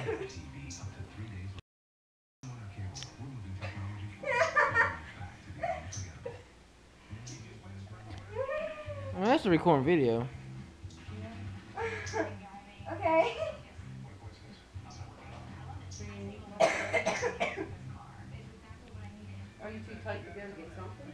Well, that's a recording video. Okay. Are you too tight to be able to get something?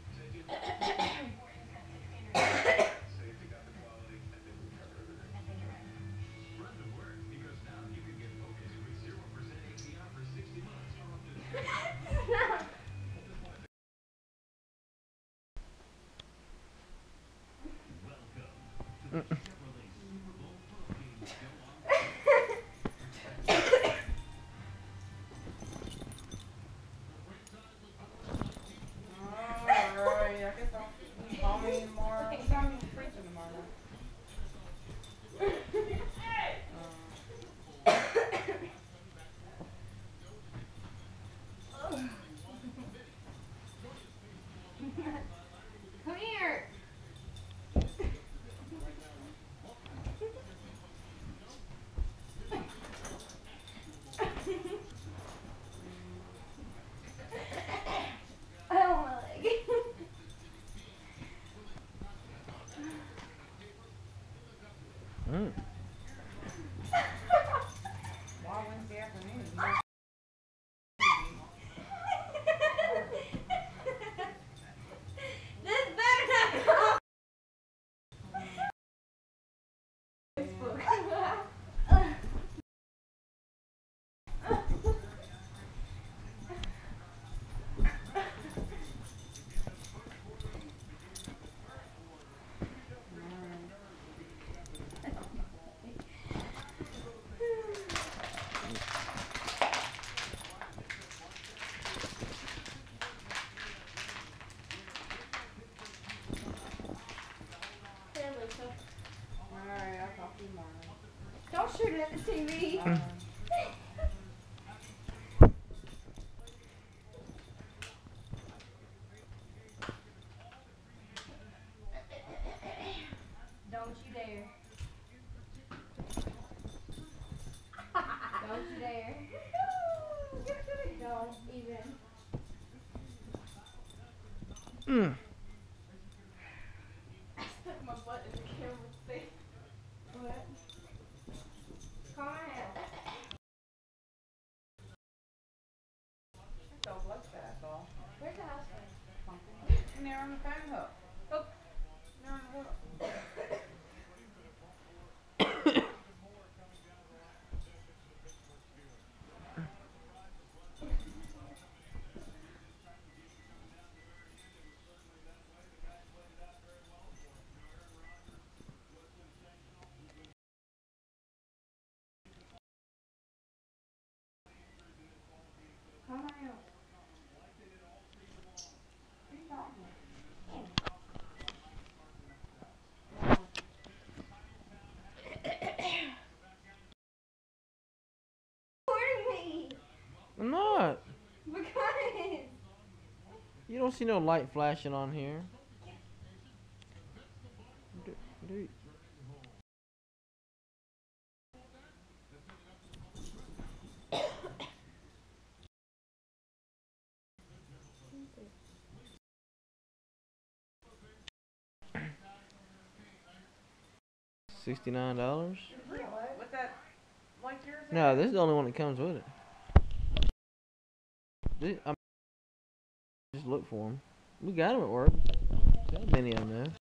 Alright, I guess I'll call me tomorrow. What time are you preaching tomorrow? Come here. I don't want my leg. Mm. Why Wednesday afternoon? This better not come. Facebook. Here, Lisa. Alright, I'll talk to you tomorrow. Don't shoot it at the TV. Don't you dare. Don't you dare. Don't even. Mm. I stuck my butt in the camera's face. What? Calm down. That's all blood that's all. Where's the house phone? And they're on the phone hook. Look. They're on the hook. Calm down. Me. I'm not. Because. You don't see no light flashing on here. Dude. $69. What's that? Like yours? No, this is the only one that comes with it. Just look for them. We got them at work. Got many of them though.